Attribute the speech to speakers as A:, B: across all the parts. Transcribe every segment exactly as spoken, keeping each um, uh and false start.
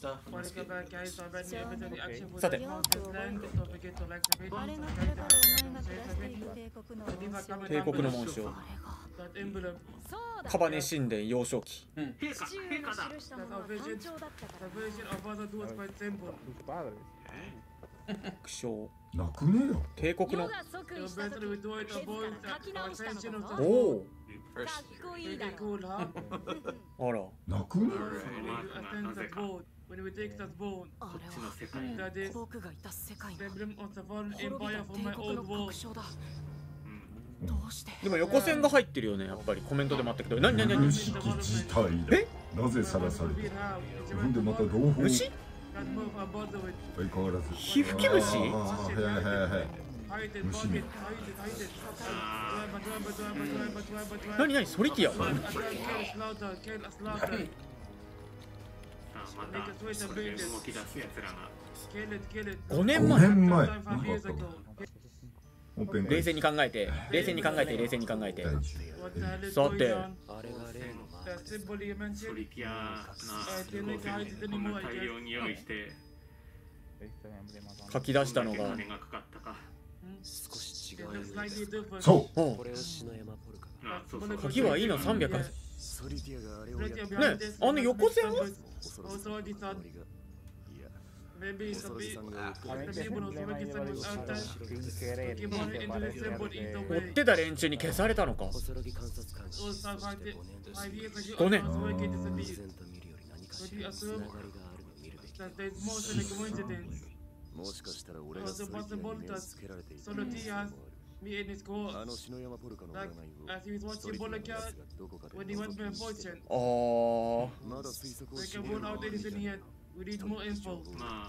A: stuff. And let's get into this.
B: さて帝国の紋章カバネ神殿幼少期
C: 陛下陛下だ。
B: 苦笑
D: なくねえよ。
B: 帝国のおおあら
D: なくね
C: こっちの世界。
E: 僕がいた世界が
C: 滅
E: 帝国の国章だ。どうして
B: でも横線が入ってるよねやっぱりコメントでもあったけど何何
D: え。
B: 何
D: 無識事態だ。なぜさらされた。自分でまた同胞。
B: 虫
D: 相変わらず。
B: 火吹き虫
D: ああはいはいはい。虫め。
B: 何何ソリティア
C: さあまたそれで動き出すやつらが。
B: ごねん
D: 五
B: まえ
D: 年前。なんかあったわ。本編
B: 冷静に考えて冷静に考えて冷静に考えてさて
C: ソリティアな光線こんな大量に用意して
B: 書き出したのが
C: 金がかかったか。
A: 少し違う。
D: そう
B: うん
A: これをシノヤマポルカが。
C: あそうそう。
B: 鍵はいいのさんびゃくね
A: ソリティアがあれをやって
B: あの横線は
A: 恐ろしさの森が。いや、恐ろしさんが
F: A veces el problema lleva de buscar sin querer, simplemente
B: 追ってた連中に消されたのか
A: 恐ろぎ観察官がして
B: ごねん
A: 偶然と見るより何かしらつながりがあるのを見るべきだ。もしかしたら俺がソリティアに目をつけられていた可能性もある。あの篠山ポルカの占いをソリティアのやつがどこかで覗き見してる。
B: あー
A: まだ推測をしめるのは早いがまあ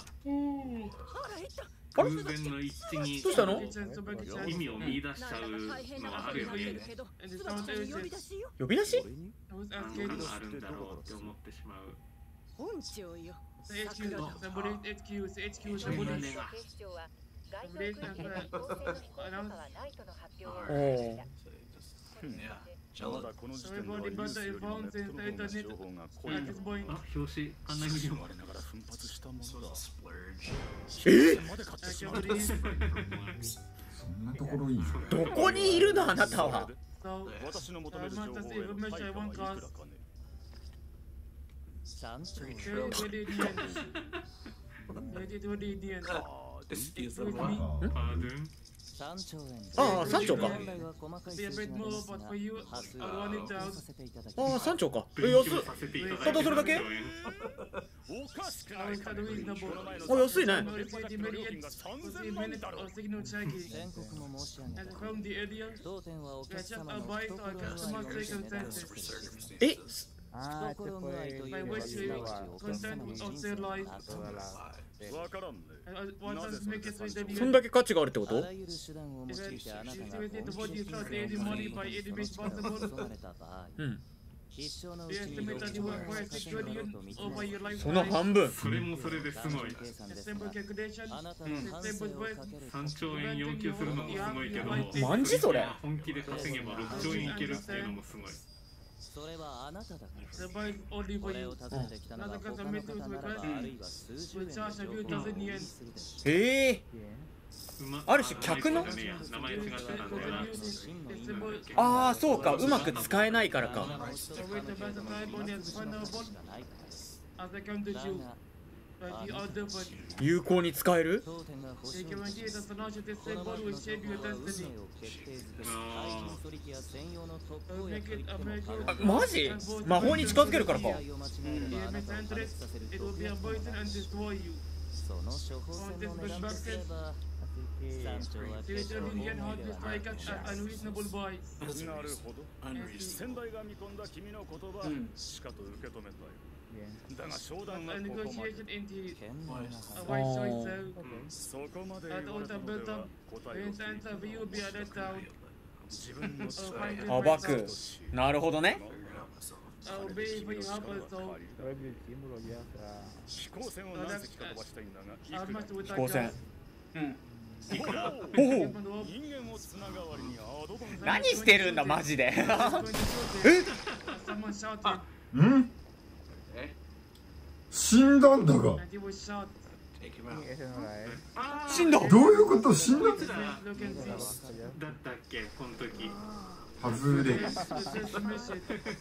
A: 偶然の一致に
B: どうしたの
C: 意味を見出しちゃうのはあるよね。
B: 呼び出し
C: 何かあるんだろうって思ってしまう。
E: 本庁よ。
B: おお
G: まだこの時点ではニュースよりもネットの方が情報が濃い。
C: あ、表紙あんなに見る。
G: 我ながら奮発したものだ。
B: え
G: まで買ってしまう。
D: そんなところいい。
B: どこにいるのあなたは
G: 私の求める情報への対価はいくらかね。
E: 山頂
A: This is the one.
C: パードゥン。
E: 山頂園
B: ああ山頂か
E: 問題は細かい数字なのですが多数は提供させていただき
B: ああ
E: ます。
B: 山頂かえ安い
C: させていただいて
B: ただそれだけ
G: おかしくないかね。
B: あ安いね
G: 料金がさんぜんまんだろう。
E: 全国も申し上げた。当店はお客様の懐具合をお店でごして
B: え
F: Ah, este
E: 懐具合と
F: fue
E: いう
F: el
E: のは
F: que
E: すなわち
F: llevaba
E: お客様の人生の
F: toda
E: 発想
F: la...
G: わからんね。なぜそれで山頂
B: そんだけ価値があるってこ
E: あ
B: と
E: らゆる手段を用いてあなたが本気で金銭を稼ぎ望まれた場合、
B: うん
E: 一生のうちにろくちょうえんを稼ぐだろうと見積もる
B: その半分
C: それもそれですごい。
E: 計算ですがあなたの半生をかける
C: さんちょうえん要求するのもすごいけど、
B: マンジそれ
C: 本気で稼げばろくちょうえんいけるっていうのもすごい。
E: それはあなただからこれを訪ねてきたのは他の方ならばあるいは数十円の情報をお見するでしょう。
B: ええ
C: うま
B: ある種客の
C: 名前違ってたんだよな。
B: ああそうかうまく使えないからか有効に使える
E: 当店が保証しますこの場所の情報は運命を決定づけす怪人ソリティア専用の特効薬といっても過
B: あ
E: 言
B: マジ魔法に近づけるからか
E: を間違えればあなたを破滅させる毒薬をその処方箋の値段とすれば山頂は決して本命ではない
G: なるほど。先代が見込んだ君の言葉、しかと受け止めたよ。だが商談はここまで。
E: 賢明なはず
B: あー
G: そこまで言われたのでは答えを聞いて自分の力
B: 暴くなるほどね
F: Pero el símbolo ya está...
G: 飛行船を何隻か飛ばしたいんだが、いくら
B: 飛行船
G: いくら
B: ほう
G: 人間をつながわりにアドバンス
B: 何してるんだマジで
D: うん
A: え
D: す死んだんだが。
A: and he was shot.
B: 死んだ。
D: どういうこと？死んだ？
A: Look and see.
C: だったっけこの時。
D: 外れ。
A: This is the mission.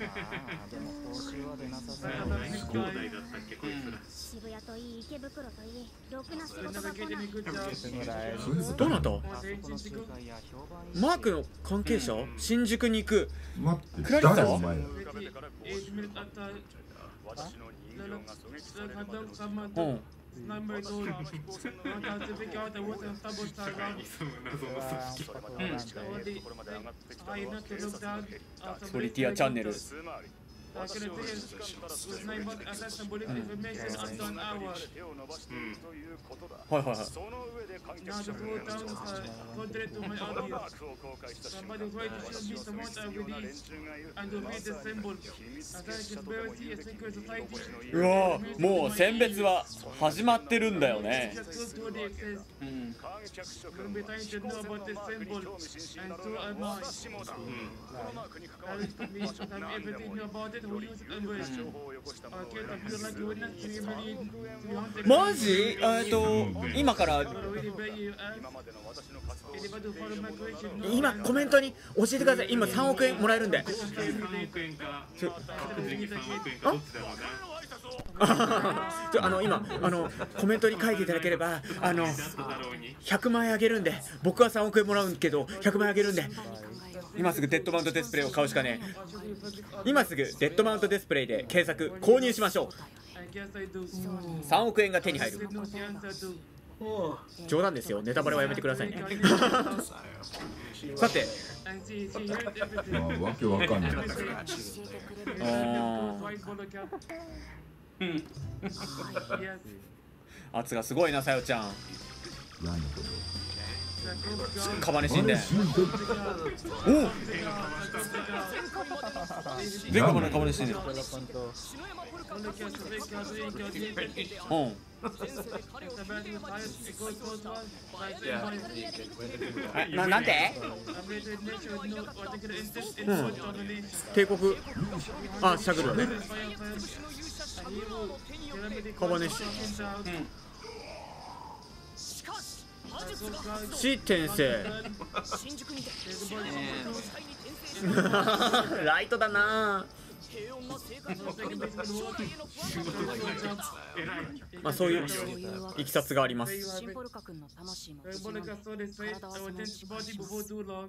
C: 兄弟だったっけこいつら。
H: 渋谷といい池袋といいろくな仕
A: They
H: 事
A: never
H: が
A: get
H: 来ない
A: any good jobs.
D: そういうこと
B: どうなった？
A: Want to change to go?
B: マークの関係者、新宿に行く。
D: 待って、
B: クラリス
D: 誰お前ら。
A: eight minutes after
G: 私の人形が狙撃された
A: Hadang sama
B: う
A: tu
B: ん。
A: sniper told want to pick out the water and double star round.
C: その謎の組織。
A: Only high enough to look down.
B: ソリティアチャンネル。
G: つまり
A: I can tell with nine months access and bullet information up to an hour.
G: 手を伸ばしているということだ。
B: はいはいはい。
G: その上で観
A: Now
G: 客
A: to
G: 者
A: go down uh, contrary to my
G: マ
A: audience.
G: ークを公開した瞬
A: Somebody
G: 間
A: tried to show me someone I
G: ような連
A: released
G: 中がいる
A: and to read the symbol. As I conspiracy a secret society.
B: うわー、もう選別は始まってるんだよね。
A: Just go to the access.
G: 観客諸
A: We'll be trying to know about the symbol and so am I.
G: 私もだ。このマークに関わ
A: I
G: る
A: respect me because I'm everything know about it, who use it and where.
G: 情報をよこした者
A: I
G: が
A: can't feel like you wouldn't see me in
B: マジ？えっと今から
A: really beg you
G: 今
A: ask
G: までの私の活動を
A: anybody who follow my question.
B: 今コメントに教えてください。今さんおくえんもらえるんで。
C: さんおくえんか確実にさんおくえんかどっちだろうな。
B: ちょあの今あのコメントに書いていただければあの
C: だろうに。
B: ひゃくまんえんあげるんで、僕はさんおくえんもらうんけどひゃくまんえんあげるんで、今すぐデッドマウントディスプレイを買うしかねえ。今すぐデッドマウントディスプレイで検索購入しましょ
A: I guess I do.
B: う。さんおくえんが手に入
A: I
B: る。
A: know the answer to.
B: 冗談ですよ。ネタバレはやめてくださいね。さて、
A: And she, she heard everything.
D: まあ、わけわかんない。
H: 教えてくれる
B: あ
A: White bolo cap.
H: はい
A: Yes.
B: ー圧がすごいな、さよちゃん。
D: 嫌なこと。
A: The group gone.
B: カバネ死んで。
D: 死んで。
B: おお、全カバネカバネ死んでる。
A: Bolo cap, the big cap, the big cap, the big cap.
B: うん。
A: The bad news, it goes close one. Right there, boy.
B: えななんて？
A: I'm ready to nation with no particular interest in what domination.
B: 帝国。あ、シャグルね。
A: Fire, fire. A hero. Calamity
B: カバネ
A: calls
B: 死。
A: himself down.
B: シ天生。ライトだな。まあそういういきさつがあります。
H: シンボルカ君の魂も無事
A: Bola
H: なんで
A: cap saw this face. I would dance body before too long.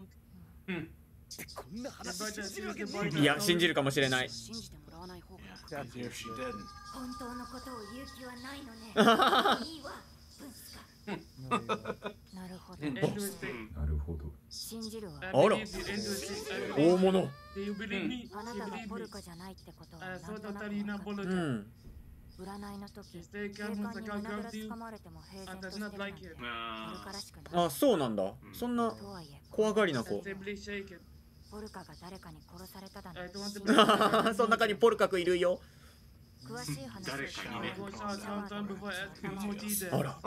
B: いや信じるかもしれない。
H: 信じてもらわない方が
F: 本
H: 当のことを言う気はないのねいいわブンスカなるほど
A: End with it.
D: なるほど。
H: 信じるわ
A: I
B: あら
A: believe you. End with it.
B: 大物。
A: Do you believe me?
H: あな
A: She
H: たが
A: believe
H: ポ
A: me.
H: ルカじゃないってことは
A: I
H: なん
A: saw
H: とな
A: Tatarina
H: くわかる
A: Bola
B: う
A: cap.
B: ん。
H: 占いの時
A: She
H: 警
A: stayed
H: 官
A: calm
H: に
A: once I
H: 胸ぐ
A: got
H: ら
A: to
H: つ
A: you.
H: かまれても平
A: I
H: 然と
A: does
H: してる
A: not
H: なん
A: like
H: て
A: it.
C: あ
H: 古からしくない
B: あ、そうなんだ。そんな
H: とはいえ
B: 怖がりな子。
A: Simply shaken.
H: ポルカが誰かに殺されただの
A: I don't want to believe.
B: その中にポルカクいるよ。
H: 詳しい話を
C: 誰かにね
A: I was shot one time before I asked you more detail.
B: あら。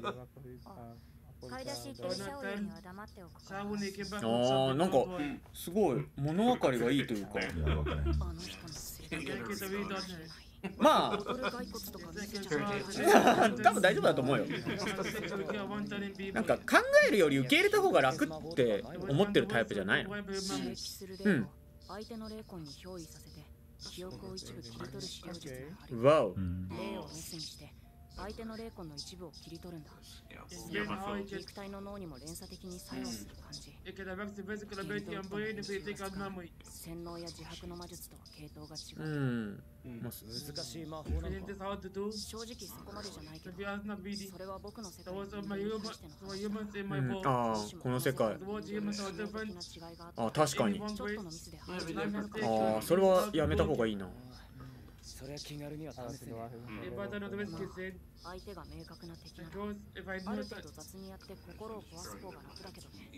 H: 買い出し行ってるシャオユには黙っておくから
A: Shawu ni came back
B: あ
A: from
B: ーなんかすごい物分かりがいいというか。
D: いや、わからへん。
H: あの人のせいで
A: Can't get the read on her.
B: ま
H: 踊る骸骨とか見せちゃう
B: あ多分大丈夫だと思うよ。なんか考えるより受け入れた方が楽って思ってるタイプじゃないの。
H: 刺激する霊を相手の霊魂に憑依させて記憶を一部切り取る資料術があり
B: わお。
H: 霊をメスにして相手の霊魂の一部を切り取るんだ
A: Yeah, how I get
H: 肉体の脳にも連鎖的に作用する感じ
A: it can affect the physical ability and brain if you take out memory.
H: 洗脳や自白の魔術とは系統が
B: う
H: 違う、
B: ん。まあ
F: 難しい魔法
A: Isn't this hard to do?
H: 正直そこまでじゃないけ
A: If
H: ど
A: you ask not really,
H: それは僕の世界
A: there
H: に
A: was
H: 人
A: my
H: 間
A: human,
H: としての
A: there were
H: 話
A: humans in
B: う
A: my
B: ん、
A: vault.
B: ああこの世界。
A: The world humans are
H: 大き
A: different.
H: な違いがあって
B: あ確かに。
A: Any one
H: ちょっと
A: grace,
H: のミスで廃人になるか
B: あ
H: も
B: あそれはやめた方がいいな。
F: それは気軽には試せない
A: if I don't know the risk is in,
H: 相手が明確な敵な
A: of
H: ら
A: course, if I
H: あ
A: know
H: る
A: that,
H: 程度雑にやって心を壊す方が楽だけどね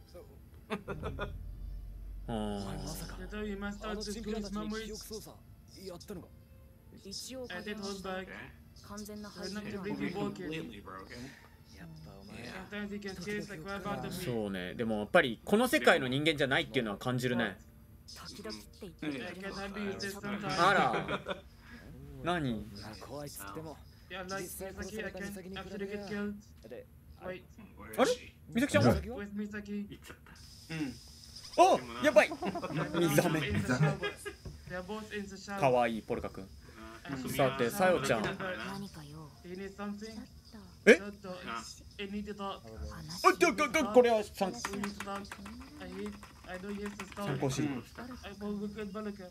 B: あー
A: so you must
F: あ
A: start
F: の
A: to
F: チンピラた
A: lose
F: ちに記
A: memories.
F: 憶操作やったのか
H: 一応
A: I
H: 加
A: did
H: 減は
A: hold
H: した
A: back.
H: 完全な廃
A: I'm
H: 人
A: not
H: では
A: completely
H: ない
A: broken.
F: やっぱお前
A: Sometimes he can chase like grab out of me.
B: そうね。でもやっぱりこの世界の人間じゃないっていうのは感じるね。
H: 時々って言って
A: I
H: くれる
A: can handle you this sometimes.
B: あら。 何
A: Yeah, like Misaki, I can actually get killed. Wait,
B: あれ美咲ちゃん
A: where's Misaki?
C: 行っちゃった。
B: おやばい
A: They're
B: 水飴
A: in the shower. They're both in the shower.
B: かわいいポルカくん
A: And
B: さてさよちゃん
H: 何かよ
A: You need something?
B: え
A: Don't talk. I need to talk.
B: あっとここれは参
A: We need to talk. I hate. I know you have to
B: 参
A: stop.
B: 考し
A: I will get Bolaka.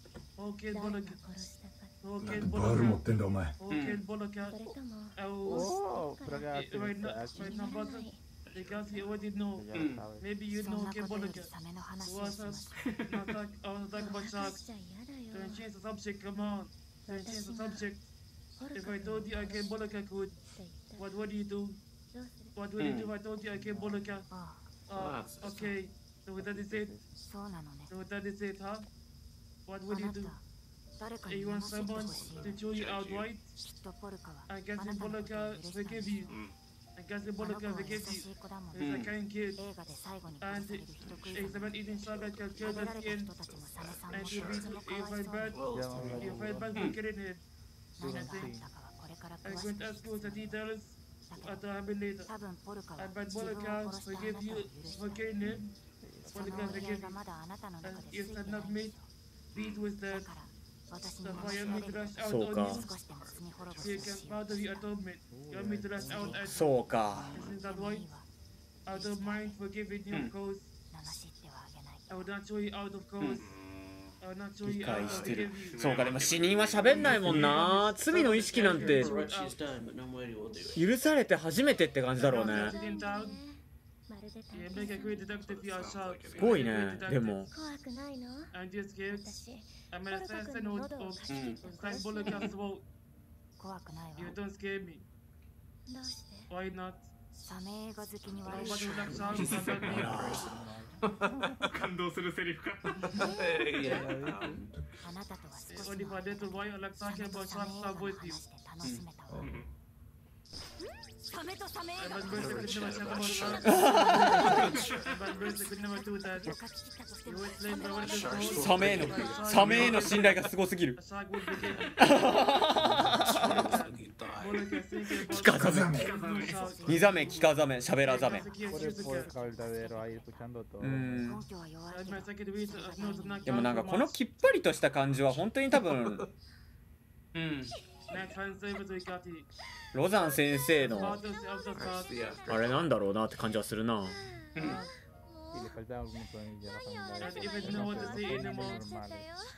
A: Okay,
H: 誰
A: Bolaka.
H: が殺したか
A: Okay,
D: バール持
A: Bolaka.
D: ってんだお前。
A: Okay, Bolaka.
H: それとも
A: I will.
F: おープロが
A: Eh, Right now, right now, boss. Because you already know. Maybe you
H: そ
A: know
H: んな
A: okay,
H: ことより
A: Bolaka.
H: サメの話
A: Who
H: を
A: was
H: しま
A: us?
H: す
A: Not talk. I want to talk about
H: 話
A: sharks.
H: しちゃ嫌だ
A: Don't
H: よ
A: change the subject. Come on. Don't change the subject.
H: ポル
A: If
H: カ
A: I
H: 君
A: told you I can Bolaka could,
H: って言った
A: what would you do?
H: どうする
A: What would you do if I told you I can Bolaka?
H: あ
A: Uh, okay. So that is it.
H: そうなのね
A: So that is it, huh? What
H: あ
A: would you
H: なた
A: do?
H: 誰か
A: You
H: に
A: want
H: 話してほ
A: someone
H: しい
A: to chew you out, right?
H: きっとポルカは
A: I
H: あ
A: guess
H: な
A: the
H: たのことを
A: Bolaka
H: 許したんで
A: forgive
H: す
A: you. I guess the
H: あの子
A: Bolaka
H: は優
A: forgive
H: し
A: you.
H: い子だもん
A: He's a kind kid.
H: 映画で最後に殺
A: And
H: される人食い
A: it's
H: ざま
A: about eating saga can
H: 食
A: kill
H: べ
A: the
H: られた
A: skin.
H: 人たちもサメさんも
A: And
H: そ
A: you
H: いつもか
A: feel
H: わい
A: you
H: そう
A: feel
H: に
A: bad. You feel bad for killing him.
H: 何があったかはこれから
A: I'm
H: 詳し
A: going
H: く
A: to ask you the details.
H: だけ
A: What
H: ど
A: happened later.
H: 多分ポルカは
A: And but
H: 自分を
A: Bolaka
H: 殺したあな
A: forgive
H: たを
A: you
H: 許した
A: for killing him.
H: その
A: Bolaka
H: お願
A: forgive
H: いが
A: you.
H: まだあなたの
A: And
H: 中で
A: you
H: ついて
A: said
H: な
A: not
H: い
A: me. Beat with
H: だ
A: that.
H: から私に
A: The
H: 話
A: fire
H: し
A: me
H: か
A: to
H: け
A: rush
H: て
A: out
B: そう
A: on
B: か
A: you.
H: 少しでも罪滅ぼ
A: So
H: し
A: you
H: を
A: can
H: しよ
A: part of your atonement. You want me to rush out at
B: そうか
A: Isn't that
H: うもう
A: right?
H: いいわ
A: Out of mind forgiving you, of course.
H: 罵ってはあげない
A: I would not show you out, of course. I would not show
B: 理
A: you
B: 解
A: out,
B: し
A: of
B: てる
A: forgive you.
B: そうかでも死人は喋んないもんな罪の意識なんて
A: Out.
B: 許されて初めてって感じだろうね
A: Sitting down.
H: まるで
A: You make a great detective yourself.
B: すごいねでも
H: 怖くないの
A: I'm just scared.
H: 私
A: I'm
H: ポ
A: an
H: ルカ
A: assassin
H: 君
A: who
H: の喉を
A: who-
H: 貸し切ってお
A: who's
H: か
A: like
H: しい
A: Bolaka's fault.
H: 怖くないわ
A: You don't scare me.
H: どうして
A: Why not?
H: サメ映画好きに悪い
A: Nobody would like sharks about me.
C: 感動するセリフか。
H: あなたとは少し
A: Only for a little while, I like
H: サ
A: talking
H: メと
A: about
H: サメ
A: sharks
H: 映画
A: are
H: の
A: with
H: 話
A: you.
H: で楽しめたわサメとサメ映
A: I'm
H: 画
A: a
H: の
A: person
H: 話
A: could
H: で
A: never
H: 楽し
A: chat
H: め
A: about
H: た
A: sharks. I'm a person could never do that.
H: 書き切ったとしても
A: You explain
H: サメ
A: by
H: は
A: what
H: ね
A: is told.
B: サメへのサメへの信頼がすごすぎる
A: A shark would begin. Bolaka thinking
B: 聞か
A: about
B: ざめ
A: sharks.
B: ニザメ聞かざめ喋らざめ
F: Por el podcast verdadero ahí escuchando todo.
B: うん
H: 根拠は弱い
A: And
H: け
A: my
H: ど
A: second reason of no to not
B: でもなんか
A: count
B: この
A: for
B: きっぱりとした感じは本当に多分
A: much. Next fan service we got it.
B: ロザン先生の
A: Part of the shark.
B: あれなんだろうなって感じはするな
F: Y le falta algún tornillo a la familia.
A: And even know what to say anymore.
F: Normales.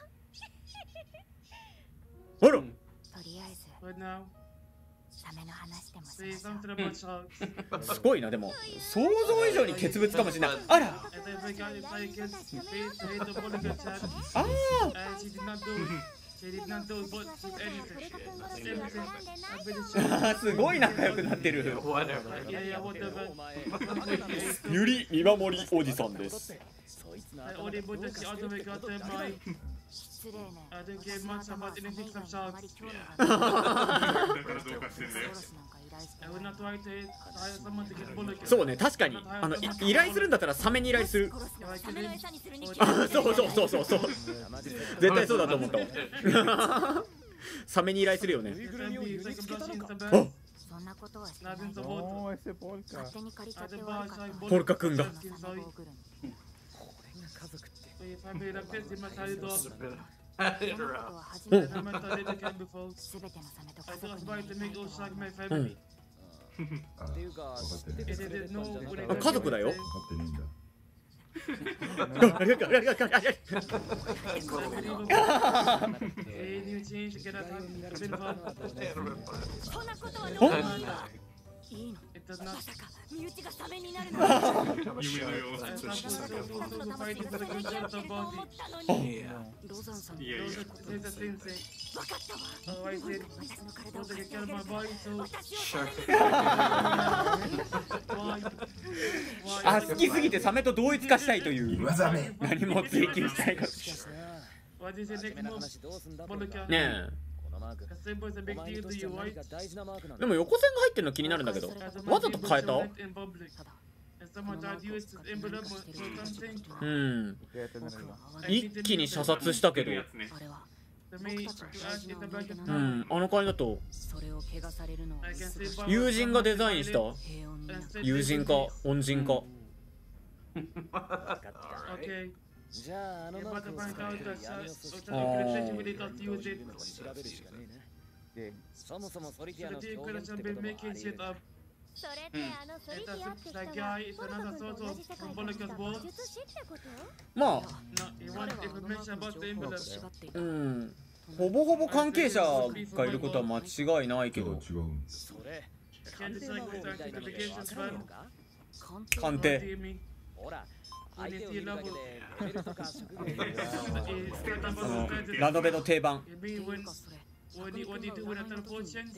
B: あら
H: とりあえず
A: But now,
H: サメの話でもし
A: say
H: ましょう
A: something about sharks.
B: すごいなでも想像以上に傑物かもしれないあら
A: And I forgot if I can say say the Bolaka chat.
B: あ
A: And she did not do it. She did not do it, but she's
H: ポル
A: innocent.
H: カ君殺し
A: Innocent.
H: は絡んでない
A: I'm pretty sure.
B: あすごい仲良くなってる
A: Yeah, yeah, whatever.
B: ゆり見守りおじさんです
A: I only put the shit out of my goddamn mind.
H: 失礼ね
A: I don't care much about anything from
H: あまり
A: sharks.
H: 興味がない
C: だからどうかしてんだよ。
H: 殺すなんか依頼して
A: I
H: な
A: will
H: い
A: not try to hire someone to get Bolaka.
B: そうね確かにあのい依頼するんだったらサメに依頼する
H: 殺すのはサメの餌にするに決
B: あ
H: まってる
B: そうそうそうそうそう絶対そうだと思ったわサメに依頼するよね
A: Just have me second blushing the
B: あ
A: best.
H: そんなことはしてない
A: Nothing to
F: No,
A: vote.
F: ese polka.
H: 勝手に借りちゃって悪かったわ
B: ポルカ君だ
H: サメゴーグルに
A: So if I made like this, it must have it all.
H: このことは初めて
A: I might have it again before.
H: すべてのサメと
A: I
H: 家族
A: just
H: に
A: wanted to
H: なり
A: make
H: たい
A: all
H: と
A: shark
H: 思う
A: my family.
D: あ、分かってる。
A: It didn't know when it
B: あ家族だよ
D: 分かってねえんだ。
B: ありがとうありがとうありがとう
A: Hey, new change, get us out. It's been fun.
H: そんなことはどうなんだいいの
A: It does not.
H: まさか身内がサメになるなんて
C: 夢のよう。
A: I thought we were so, so, so fighting for the
H: それだけや
A: control
H: って
A: of the
H: ると思
A: body.
H: ったのにロザンさん
C: いやいや
A: Those are says the same thing.
H: わかったわ
A: Oh, I said,
H: 私の体を
A: want
H: 貸
A: to
H: し
A: get
H: てあ
A: out
H: げ
A: of
H: る
A: my body, so
H: 私をサメに
A: why?
B: あ
A: Why?
B: 好きすぎてサメと同一化したいという
D: 今ざめ。
B: 何も追求したいか
A: What is your next move? Bolaka.
B: ね
A: A symbol is a big deal to you, right?
B: えでも横線が入ってるの気になるんだけど
A: As a
B: わ
A: man,
B: ざと
A: people
B: 変え
A: show
B: た
A: it in public. And someone tried to use this emblem or something.
B: うん
F: Voy a tenerlo.
B: 一気に射殺したけど
C: やつね。
H: あれは
B: うんあの感じだと友人がデザインした友人か恩人か
E: じゃああのマークを使って闇の組織
B: あー
E: 調べるしかねえなそもそもソリティアの表現ってこともあり得る
H: それってあのソリティアって人がポルト君と同じ世界から来た魔術師ってこと？
B: まあうんほぼほぼ関係者がいることは間違いないけど
D: 違う
E: それ鑑定魔法みたいなのでわかるのか
B: 鑑定
E: ほら相手を見るだけでレベルとか職業とか
B: あのラノベの定番
A: What do you, what do you do with other potions?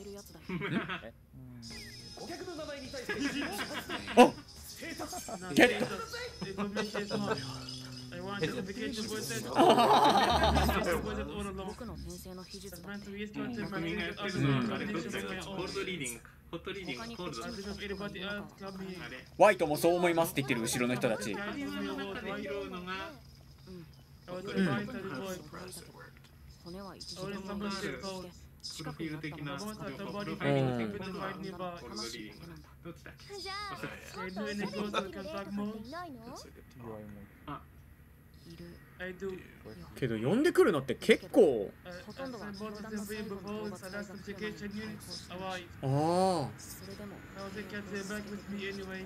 E: 顧客の名前に対して
B: あ
A: No,
B: Get-
A: information is not. I want certification for that. For that all along.
C: 国
A: Man, to use content,
C: 民
A: man,
C: がや
A: to
C: って
A: use
C: るの
A: other
C: はあれどっち
A: conditions
C: だ
A: of my
C: コ
A: own.
C: ールドリーディングホットリーディングコールド
A: I think if anybody else come here.
C: あれ
B: ワイトもそう思いますって言ってる後ろの人たち
A: Guys, give me a
C: の
A: word,
C: 中で
A: right?
C: 拾うのが
A: I was advised to avoid.
C: プ
A: Only someone should call.
C: ロフィール的な
A: I want
C: プ
A: that
C: ロ
A: somebody
C: フ
A: find
C: ァイル
A: me
C: 的
A: to
C: な
A: find me
C: コ
A: back.
C: ールドリーディングどっちだっけ
H: じゃあ
A: I do any close to contact mode.
F: 弱いもん
A: I do.
B: けど呼んでくるのって結構
A: Uh, I sent both of them for you before. So that's certification unit. Avoid.
B: ああ
A: Now they can't stay back with me anyway.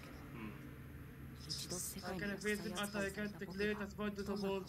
A: I can face him after I can't declare as part of the world.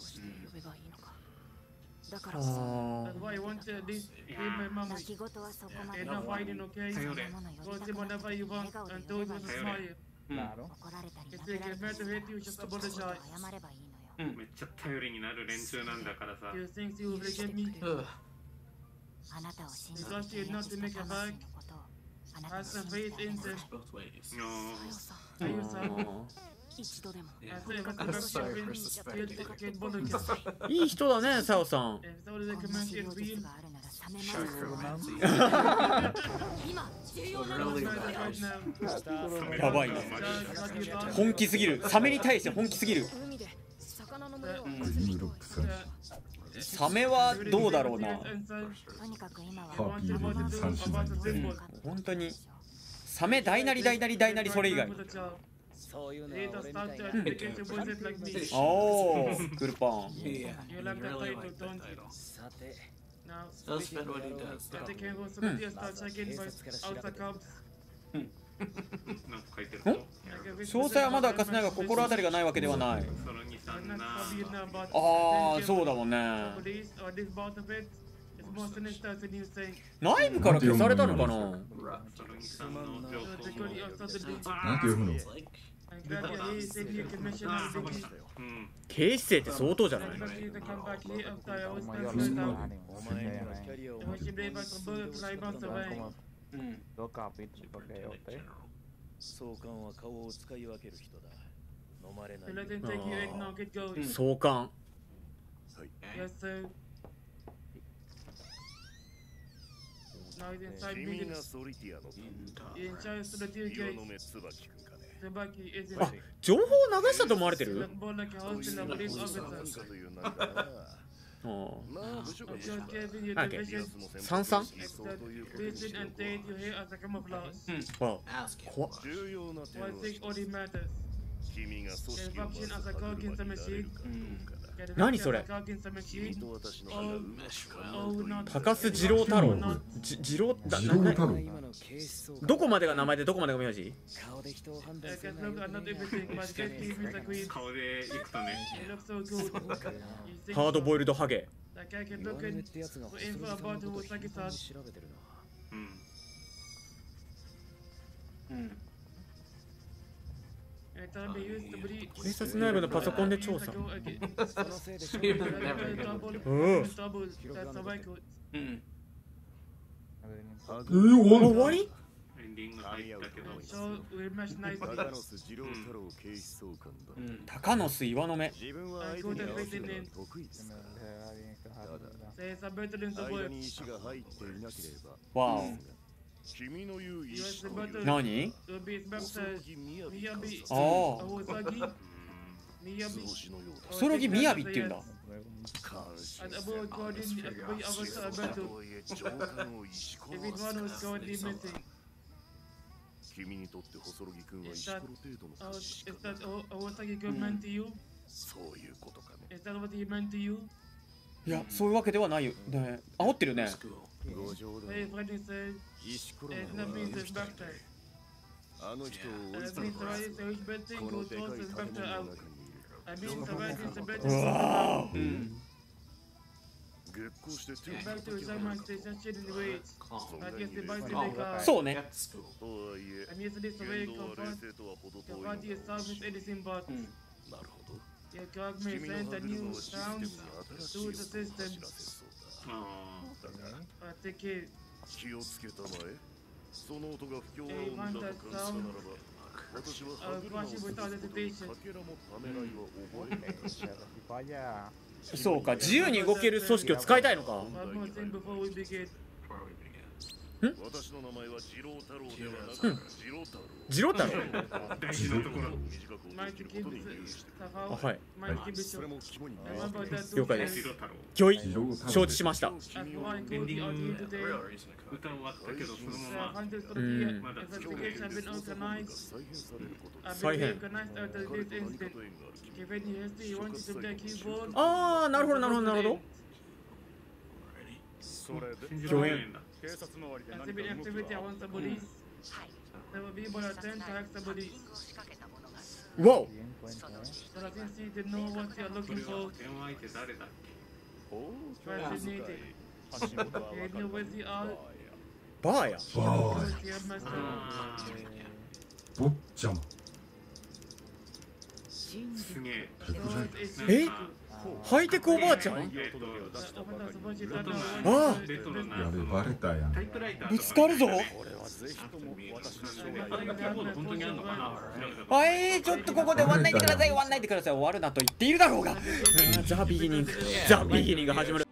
B: あ
A: That's why I want to at least pay my mom.
H: 泣き言はそこまで
A: And not fighting, okay?
C: 頼れ
A: Go to whatever you want and do it with a smile.
F: なる
H: 怒られたり
A: If
H: 殴
A: they
H: られ
A: get
H: た
A: mad
H: り
A: to hate you, just
H: そこそこ
A: apologize.
H: 謝ればいいのよ
C: めっちゃ頼りになる連中なんだからさ
A: Do you think you will forgive me?
H: あなたを信じて
A: Because you not to make a
H: 魂
A: back.
H: のことをあなた
A: Have
H: を
A: some
H: 信じ
A: faith
H: てあ
A: in
H: げ
A: them.
C: の
A: Are you son?
H: 一度でも
A: I say, but the best friend, kid, kid, bullet.
B: いい人だねさおさん
A: If so, the
H: こんな
A: command
H: 重要
A: is
H: 術
A: real.
H: があるなら冷めます今重要なの
A: Right
H: は
A: now.
B: やばいね
A: Just like you thought.
B: 本気すぎるサメに対して本気すぎる
H: 海で魚の群れを
D: イムロックさん
A: Uh,
B: サメはどうだろうな
H: とにかく今は
D: ハーピーレディ三姉妹
B: 本当にサメ大なり大なり大なりそれ以外
E: そういうのは
A: Data
E: 俺みたい
A: structure
E: な
A: application voices like me.
B: おおグルパン
A: You like the title, don't you?
E: さて
A: Now,
I: Does spend what he does.
A: if they can host somebody else start checking by outside cops.
C: なんか書いてる
B: ん
C: と
B: 詳細はまだ明かせないが心当たりがないわけではない
C: そのにさんな
B: ああそうだもんね
A: Police or this part of it is more sinister than you think.
B: 内部から消されたのかな
C: そのにさんの情
A: So
C: 報
A: the
C: も
A: security of Saturday.
D: なんて読むの
A: I'm glad you're here, said you can mention
C: ああ
A: our
C: そこ
A: biggie.
C: だうん
B: 警視正って相当じゃない
A: I'm glad you to come back here after I was
F: お前は
A: transferred
F: な
A: out.
F: ねお前の光を
A: And when she played back the bullet fly bounce away.
F: どっかピッチとけよって
E: 総監は顔を使い分ける人だ飲まれな
A: So
E: い
A: let him take you in now, get going.
B: 総監
A: Yes, sir. Now he's inside
J: 君が
A: business.
J: ソリティアの
A: He in charge of the deal
J: 岩
A: case.
J: の目椿くんかね
A: Tsubaki is in
B: あ情報を流したと思われて
A: He
B: る
A: was born like a host in a police
J: なん
A: officer.
J: かというなんかな
B: あ
J: まあ部署が
A: I'm
J: 部署
A: just
J: だ
A: giving you
B: なん
A: the
B: だっけ
A: vision
B: 三三
A: that listen and take you here as a camouflage.
B: わ
I: Ask him.
B: 怖っ
J: 重要な点
A: One
J: を
A: thing only matters.
J: 君が組織をまず
A: Function as a
J: 歯
A: cog
J: 車
A: in
J: に
A: some
J: なれ
A: machine.
J: るかどうかだ
A: Get a
B: 何
A: function
B: それ
A: as a cog in some
J: 君
A: machine.
J: と私の歯がうまくかな
A: Oh, not
B: 高須二郎太郎じ二郎だ
D: 二
B: なな
D: 郎太郎
E: 今の警視総監
B: どこまでが名前でどこまでが名字
E: 顔で人を判断
A: I
E: する
A: can
E: のは
A: look
E: よ
A: at
E: く
A: not
E: ね
A: everything, but get him is a queen.
C: 顔で行くとね
A: He looks so good. You think
B: ハード
A: so?
B: ボイルドハゲ
A: Like I can
E: 弱
A: look
E: め
A: in
E: ってやつが
A: for
E: 細
A: info
E: 木さん
A: about
E: の
A: who
E: こと
A: was like
E: 頻繁に
A: his
E: 調べてるな
C: うん
A: Anytime they used to be
B: 警察内部のパソコンで調査
E: そのせいでしょ
A: double,
B: Oh.
A: double, that's how I could.
J: 歯
D: えー、終わん
B: あ終わり
C: エンディング入ったけど
A: So we matched
J: 高
A: nicely.
J: 野須次郎太郎警視総監だ
B: 高野須岩の目
J: 自分は相手に合わせるのが得意です
A: There's a battle in the
J: 間
A: woods.
J: に石が入っていなければ
B: わ
J: 君の言う
A: Yes,
J: 石
A: the
J: と
A: battle
B: お何
A: will be his
J: 細
A: master.
J: 木みやびか
A: Miyabi.
B: ああ
A: Awosagi.
J: 図
A: Miyabi.
J: 星のようだ
B: そろぎみやびって言うんだ
A: And about Gordon, everybody of us are better. Everyone was Gordon missing.
J: 君にとって細木君は
A: Is
J: 石
A: that,
J: ころ程度の
A: uh,
J: 差
A: is
J: し
A: that Owasaki good meant to you?
J: そういうことかね
A: Is that what he meant to you?
B: いやそういうわけではないよね。煽ってるね。
J: ご冗談
A: My friend said,
J: 石ころ
A: it
J: な
A: that
J: のは
A: means
J: あの
A: it's
J: 人
A: back
J: だ
A: time.
J: あの人を追い
A: That
J: 詰
A: means
J: め
A: the
J: た
A: right is the huge bad thing
J: こ
A: goes
J: のでかい
A: towards
J: 建
A: the
J: 物
A: back
J: の
A: out.
J: 中にいる
A: I mean, the right is the bad
B: う
A: thing.
B: わー。
J: 月光して手を
A: Back to his own station shit in the way.
J: そんな
A: I
J: に
A: guess the
J: 冷
A: bike
J: 静
A: to make a.
B: そうね。
J: とはいえ
A: I mean, this
J: 言
A: way
J: 動は
A: confront.
J: 冷静とは程遠い
A: The
J: の
A: party
J: だ
A: itself is anything but.
J: なるほど
A: Your dog may
J: 君の
A: send
J: 歯
A: a
J: 車
A: new
J: はシステム
A: sound
J: に新しい
A: to
J: 音を
A: the
J: 走
A: system.
J: らせそうだだが
A: Uh, take care.
J: 気をつけたまえその音が不協和音だと感じたならば私は歯車をすることかけらもためらいは覚えない
F: Tipo aja.
B: そうか自由に動ける組織を使いたいのか。
A: One more thing before we begin.
J: 私の名前は次郎太郎ではなく次郎太郎
B: ジロ太郎。
C: 大事なところ。
J: 短く
A: Might
J: 落ち
A: keep
J: ることに許して
A: the
B: あ
A: house.
B: はい。
A: Might keep it
J: そ
A: short.
J: れも肝に
A: I remember that
B: 了解で
A: two
B: す
A: times.
C: 太郎。
B: 御意承知しました。
A: As for I could be out here today.
C: 歌終わったけどその
A: The
C: まま
A: hundreds of
B: Mm.
A: the investigation have been organized.
J: 再編されること
A: I've
B: 再
A: been
B: 編。
A: organized out of
J: 彼
A: this
J: と何か
A: incident.
J: と縁がある
A: Given the history, you wanted to play keyboard.
B: ああなるほどなるほどなるほど。
G: それで
C: 信じられないんだ。
G: 警察周りで
A: As
G: 何
A: if
G: か
A: an
G: 動き
A: activity I
G: は
A: want somebody. There will be but attempt to hack somebody.
B: うわお。
F: Bien cuenta, ¿eh?
A: But I can see they know what you're
C: そ
A: looking
C: れ
A: for.
C: は電話相手誰だっけ？
A: Fascinating.
G: 橋本は
A: You know where they are?
B: バーや。
D: バー
A: Where's your master?
C: ああ、
D: 坊ちゃま
C: すげえ。
A: God is
B: え
A: you.
B: ハイテクおばあちゃん。
C: えっと、
A: Uh,
C: レトロな
B: あ
C: レトロな
D: やべバレたやん
C: タイプライターとか
B: ぶつかるぞ。
G: これはぜひとも私の将来
C: あれがキーボード本当にあるのかな？調べたこと
B: はいちょっとここで終わんないでください終わんないでください終わるなと言っているだろうが。ザ・ビギニングザ・ビギニング始まる。